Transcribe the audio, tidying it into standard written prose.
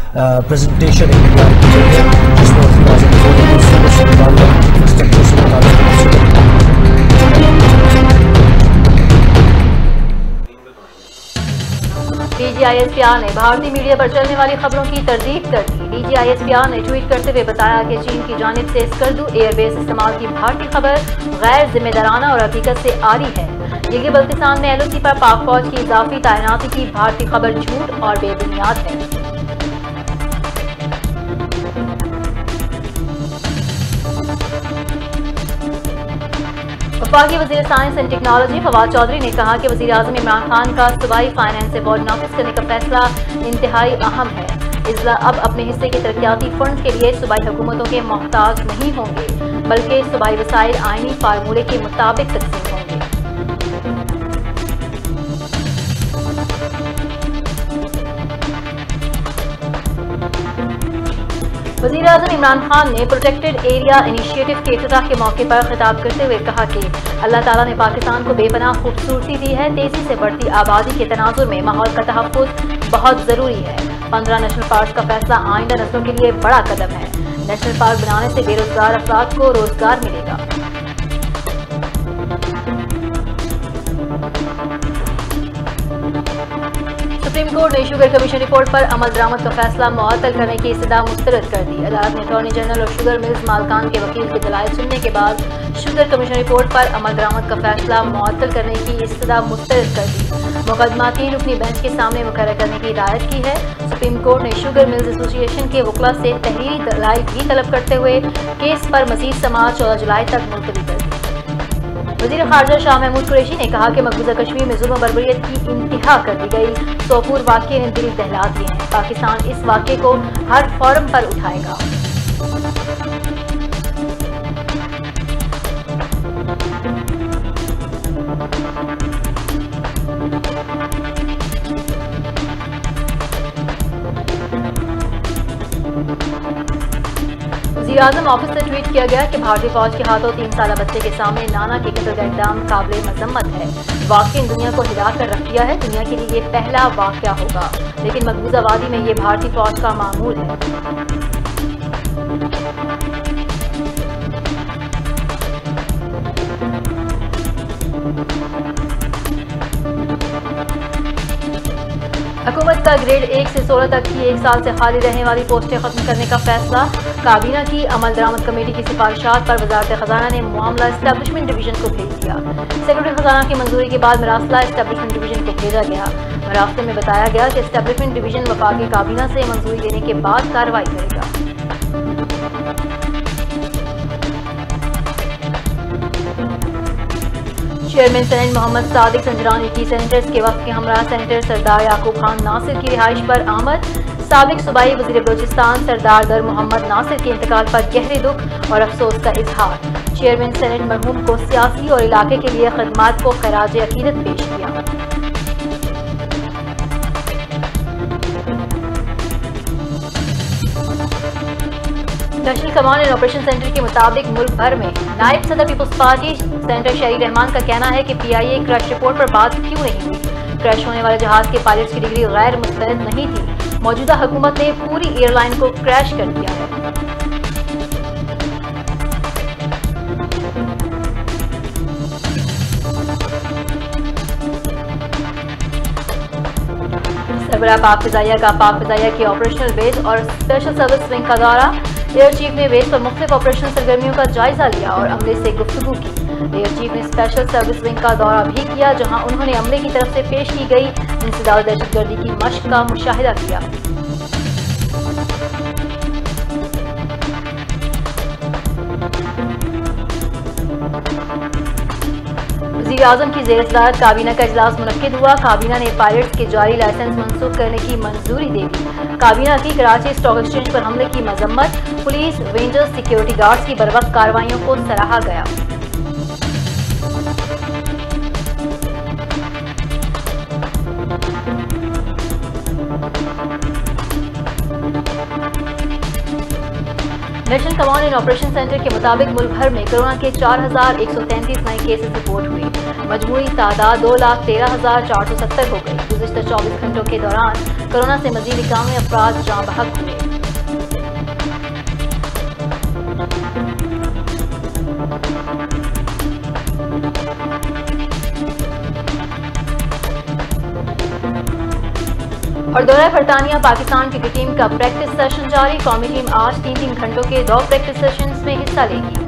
Presentation एक तैयार की गई है जिसमें वज़ीर-ए-आज़म को सूबे से मुताल्लिक़ इंफ्रास्ट्रक्चर से मुताल्लिक़ DGISPR ने भारतीय मीडिया पर चलने वाली खबरों की तरदीद कर दी। DGISPR ने ट्वीट करते हुए बताया कि चीन की जानिब से स्कर्दू एयरबेस इस्तेमाल की भारतीय खबर गैर जिम्मेदाराना और हकीकत से आरी है। ये बल्तिस्तान में LOC पर पाक फौज की इजाफी तैनाती की भारतीय खबर झूठ और बेबुनियाद है। वफाकी वज़ीर science and technology Fawad Chaudhry ने कहा कि वज़ीर-ए-आज़म इमरान खान का सूबाई फाइनेंस अवार्ड नाफिज करने का फैसला इंतहाई अहम है। इजला अब अपने हिस्से के तरक्याती फंड के लिए सूबाई हुकूमतों के मोहताज नहीं होंगे, बल्कि सूबाई वसाइल आईनी फार्मूले के मुताबिक तकसीम होंगे। वज़ीर-ए-आज़म इमरान खान ने प्रोटेक्टेड एरिया इनिशिएटिव के इफ्तिताह के मौके पर खिताब करते हुए कहा कि अल्लाह ताला ने पाकिस्तान को बेपनाह खूबसूरती दी है। तेजी से बढ़ती आबादी के तनाजुर में माहौल का तहफ़्फ़ुज़ बहुत ज़रूरी है। 15 नेशनल पार्क का फैसला आइंदा नस्लों के लिए बड़ा कदम है। नेशनल पार्क बनाने से बेरोजगार अफराद को रोजगार मिलेगा। सुप्रीम कोर्ट ने शुगर कमीशन रिपोर्ट पर अमल दरामद का फैसला मुअत्तल करने की इस्तदा मुस्तरद कर दी। अदालत ने अटॉर्नी जनरल और शुगर मिल्स मालकान के वकील के दलाइल सुनने के बाद शुगर कमीशन रिपोर्ट पर अमल दरामद का फैसला मुअत्तल करने की इस्तदा मुस्तरद कर दी। मुकदमा 3 रुकनी बेंच के सामने मुकर्रर करने की हिदायत की है। सुप्रीम कोर्ट ने शुगर मिल्स एसोसिएशन के वकला से तहरीरी दलाइल भी तलब करते हुए केस पर मजीद समाअत 14 जुलाई तक मुलतवी कर दी। वज़ीर ख़ारजा शाह महमूद कुरैशी ने कहा कि मकबूजा कश्मीर में जुल्म बर्बरियत की इंतहा कर दी गई। सोपूर वाक़े ने दिल दहला दिए हैं। पाकिस्तान इस वाक़े को हर फोरम पर उठाएगा। वज़ीर-ए-आज़म ऑफिस से ट्वीट किया गया कि भारतीय फौज के हाथों 3 साला बच्चे के सामने नाना के कत्ल का इक़दाम काबिल मज़म्मत है। वाक़ई दुनिया को हिला कर रख दिया है। दुनिया के लिए ये पहला वाक़या होगा, लेकिन मकबूजा वादी में ये भारतीय फौज का मामूल है। हुकूमत का ग्रेड 1 से 16 तक की 1 साल से खाली रहने वाली पोस्टें खत्म करने का फैसला। काबीना की अमल दरामद कमेटी की सिफारिशात पर वजारत खजाना ने मामला एस्टेब्लिशमेंट डिवीजन को भेज दिया। सेक्रेटरी खजाना की मंजूरी के बाद मरासला एस्टेब्लिशमेंट डिवीजन को भेजा गया। मरासले में बताया गया कि एस्टेब्लिशमेंट डिवीजन वफाकी काबीना से मंजूरी देने के बाद कार्रवाई करेगा। चेयरमैन सेनेट मोहम्मद सादिक संजरानी की सेनेटर्स के वक्त के हमरा सेनेटर सरदार याकूब खान नासिर की रिहाइश पर आमद। साबिक सूबाई वज़ीर बलोचिस्तान सरदार दर मोहम्मद नासिर के इंतकाल पर गहरे दुख और अफसोस का इजहार। चेयरमैन सेनेट मरहूम को सियासी और इलाके के लिए खदमात को खराज अकीदत पेश किया। National command and operation centre के मुताबिक मुल्क भर में नायब सदर पीपल्स पार्टी सेनेटर शहरी रहमान का कहना है कि PIA क्रैश रिपोर्ट पर बात क्यों नहीं हुई। क्रैश होने वाले जहाज के पायलट्स की डिग्री गैर मुस्तरद नहीं थी। मौजूदा हुकूमत ने पूरी एयरलाइन को क्रैश कर दिया है। सरबराह पाक फ़िज़ाइया का पाक फ़िज़ाइया की ऑपरेशनल बेस और स्पेशल सर्विस विंग का दौरा। एयर चीफ ने बेस पर मुख्तलिफ ऑपरेशनल सरगर्मियों का जायजा लिया और अमले से गुफ्तगू की। एयर चीफ ने स्पेशल सर्विस विंग का दौरा भी किया, जहां उन्होंने अमले की तरफ से पेश की गई इंसदाद दहशतगर्दी की मश्क का मुशाहिदा किया। वज़ीर-ए-आज़म की ज़ेर सदारत काबीना का इजलास मुनक्किद हुआ। काबीना ने पायलट्स के जारी लाइसेंस मंसूख करने की मंजूरी दे दी। काबीना की कराची स्टॉक एक्सचेंज पर हमले की मजम्मत। पुलिस, रेंजर्स, सिक्योरिटी गार्ड्स की बरवक्त कार्रवाइयों को सराहा गया। Mission command and operation centre के मुताबिक मुल्क भर में कोरोना के 4133 नए केसेस रिपोर्ट हुए। मजमूई तादाद 2,13,470 हो गई। गुज़िश्ता 24 घंटों के दौरान कोरोना से मजीद 91 अफराद जाँ बहक हुए। और दौरा बरतानिया पाकिस्तान क्रिकेट टीम का प्रैक्टिस सेशन जारी। कौमी टीम आज 3 घंटों के 2 प्रैक्टिस सेशंस में हिस्सा लेगी।